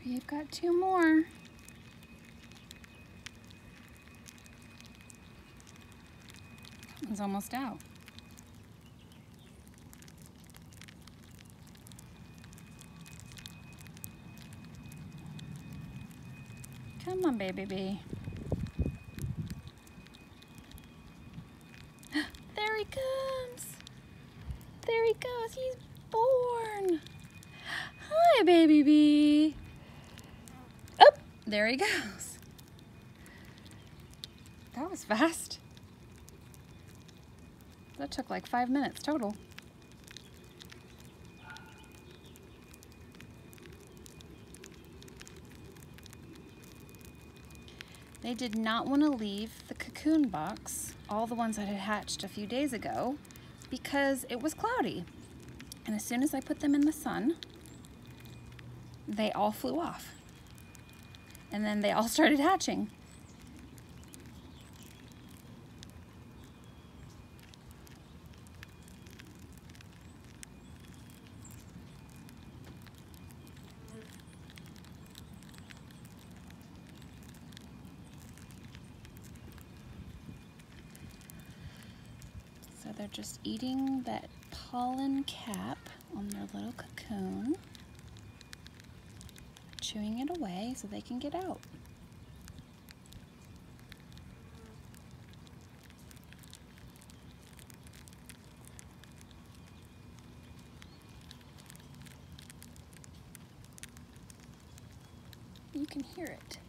You've got 2 more. That one's almost out. Come on, baby bee. There he comes. There he goes. He's born. Hi, baby bee. Oh, there he goes. That was fast. That took like 5 minutes total. They did not want to leave the cocoon box, all the ones that had hatched a few days ago, because it was cloudy. And as soon as I put them in the sun, they all flew off. And then they all started hatching. So they're just eating that pollen cap on their little cocoon, chewing it away so they can get out. You can hear it.